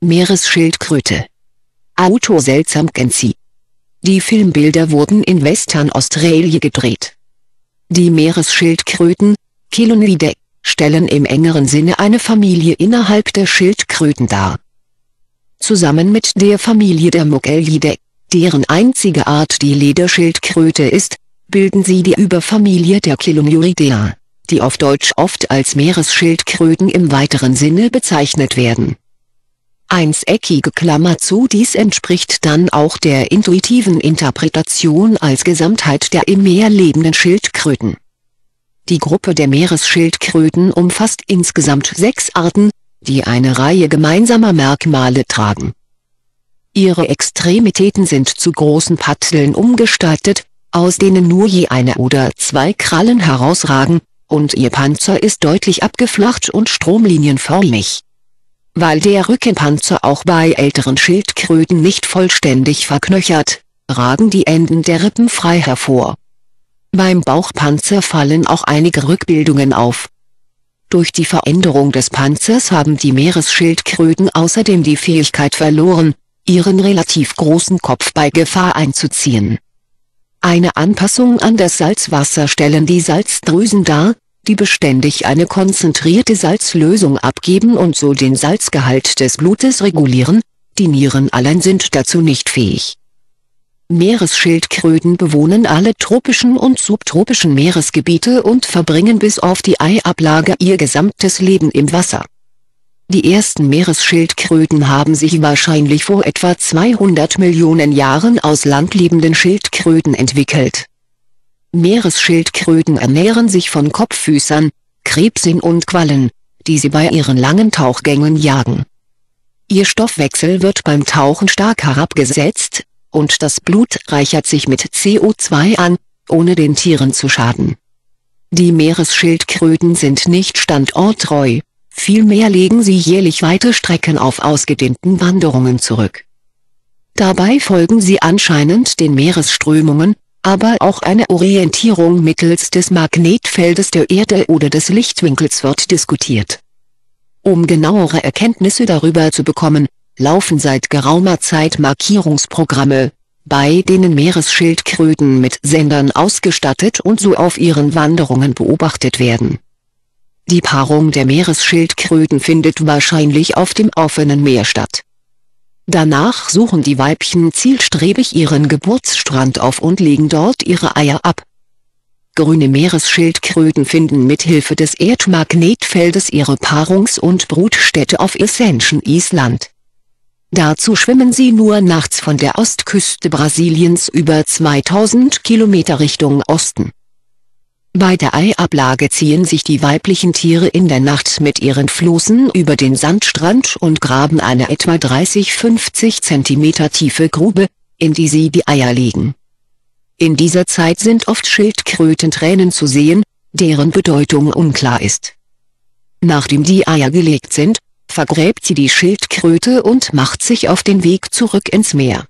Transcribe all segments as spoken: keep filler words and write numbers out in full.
Meeresschildkröte. Autor seltsam Genzi. Die Filmbilder wurden in Western Australia gedreht. Die Meeresschildkröten, Chelonidae, stellen im engeren Sinne eine Familie innerhalb der Schildkröten dar. Zusammen mit der Familie der Mugelidae, deren einzige Art die Lederschildkröte ist, bilden sie die Überfamilie der Chelonidae, die auf Deutsch oft als Meeresschildkröten im weiteren Sinne bezeichnet werden. Einseckige Klammer zu dies entspricht dann auch der intuitiven Interpretation als Gesamtheit der im Meer lebenden Schildkröten. Die Gruppe der Meeresschildkröten umfasst insgesamt sechs Arten, die eine Reihe gemeinsamer Merkmale tragen. Ihre Extremitäten sind zu großen Patteln umgestaltet, aus denen nur je eine oder zwei Krallen herausragen, und ihr Panzer ist deutlich abgeflacht und stromlinienförmig. Weil der Rückenpanzer auch bei älteren Schildkröten nicht vollständig verknöchert, ragen die Enden der Rippen frei hervor. Beim Bauchpanzer fallen auch einige Rückbildungen auf. Durch die Veränderung des Panzers haben die Meeresschildkröten außerdem die Fähigkeit verloren, ihren relativ großen Kopf bei Gefahr einzuziehen. Eine Anpassung an das Salzwasser stellen die Salzdrüsen dar, die beständig eine konzentrierte Salzlösung abgeben und so den Salzgehalt des Blutes regulieren, die Nieren allein sind dazu nicht fähig. Meeresschildkröten bewohnen alle tropischen und subtropischen Meeresgebiete und verbringen bis auf die Eiablage ihr gesamtes Leben im Wasser. Die ersten Meeresschildkröten haben sich wahrscheinlich vor etwa zweihundert Millionen Jahren aus landlebenden Schildkröten entwickelt. Meeresschildkröten ernähren sich von Kopffüßern, Krebsen und Quallen, die sie bei ihren langen Tauchgängen jagen. Ihr Stoffwechsel wird beim Tauchen stark herabgesetzt, und das Blut reichert sich mit C O zwei an, ohne den Tieren zu schaden. Die Meeresschildkröten sind nicht standorttreu, vielmehr legen sie jährlich weite Strecken auf ausgedehnten Wanderungen zurück. Dabei folgen sie anscheinend den Meeresströmungen, aber auch eine Orientierung mittels des Magnetfeldes der Erde oder des Lichtwinkels wird diskutiert. Um genauere Erkenntnisse darüber zu bekommen, laufen seit geraumer Zeit Markierungsprogramme, bei denen Meeresschildkröten mit Sendern ausgestattet und so auf ihren Wanderungen beobachtet werden. Die Paarung der Meeresschildkröten findet wahrscheinlich auf dem offenen Meer statt. Danach suchen die Weibchen zielstrebig ihren Geburtsstrand auf und legen dort ihre Eier ab. Grüne Meeresschildkröten finden mithilfe des Erdmagnetfeldes ihre Paarungs- und Brutstätte auf Ascension Island. Dazu schwimmen sie nur nachts von der Ostküste Brasiliens über zweitausend Kilometer Richtung Osten. Bei der Eiablage ziehen sich die weiblichen Tiere in der Nacht mit ihren Flossen über den Sandstrand und graben eine etwa dreißig bis fünfzig Zentimeter tiefe Grube, in die sie die Eier legen. In dieser Zeit sind oft Schildkrötentränen zu sehen, deren Bedeutung unklar ist. Nachdem die Eier gelegt sind, vergräbt sie die Schildkröte und macht sich auf den Weg zurück ins Meer.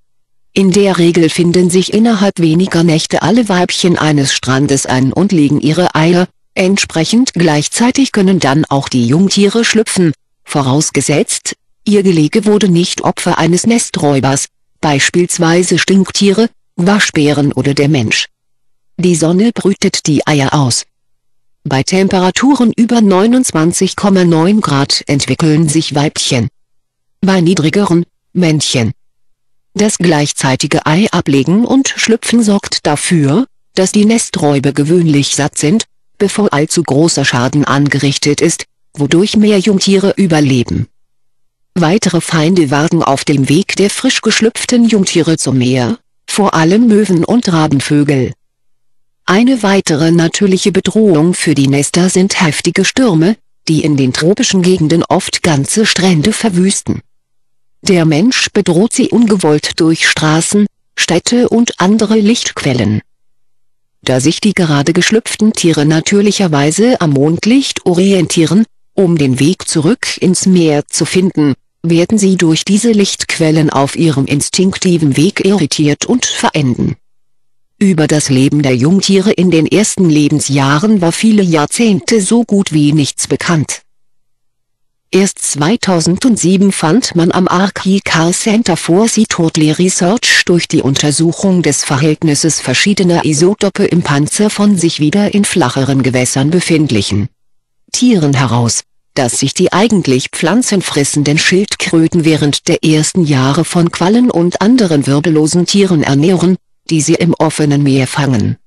In der Regel finden sich innerhalb weniger Nächte alle Weibchen eines Strandes ein und legen ihre Eier, entsprechend gleichzeitig können dann auch die Jungtiere schlüpfen, vorausgesetzt, ihr Gelege wurde nicht Opfer eines Nesträubers, beispielsweise Stinktiere, Waschbären oder der Mensch. Die Sonne brütet die Eier aus. Bei Temperaturen über neunundzwanzig Komma neun Grad entwickeln sich Weibchen. Bei niedrigeren, Männchen. Das gleichzeitige Eiablegen und Schlüpfen sorgt dafür, dass die Nesträuber gewöhnlich satt sind, bevor allzu großer Schaden angerichtet ist, wodurch mehr Jungtiere überleben. Weitere Feinde warten auf dem Weg der frisch geschlüpften Jungtiere zum Meer, vor allem Möwen und Rabenvögel. Eine weitere natürliche Bedrohung für die Nester sind heftige Stürme, die in den tropischen Gegenden oft ganze Strände verwüsten. Der Mensch bedroht sie ungewollt durch Straßen, Städte und andere Lichtquellen. Da sich die gerade geschlüpften Tiere natürlicherweise am Mondlicht orientieren, um den Weg zurück ins Meer zu finden, werden sie durch diese Lichtquellen auf ihrem instinktiven Weg irritiert und verenden. Über das Leben der Jungtiere in den ersten Lebensjahren war viele Jahrzehnte so gut wie nichts bekannt. Erst zweitausendsieben fand man am Archicad Center for Sea-Turtle Research durch die Untersuchung des Verhältnisses verschiedener Isotope im Panzer von sich wieder in flacheren Gewässern befindlichen Tieren heraus, dass sich die eigentlich pflanzenfressenden Schildkröten während der ersten Jahre von Quallen und anderen wirbellosen Tieren ernähren, die sie im offenen Meer fangen.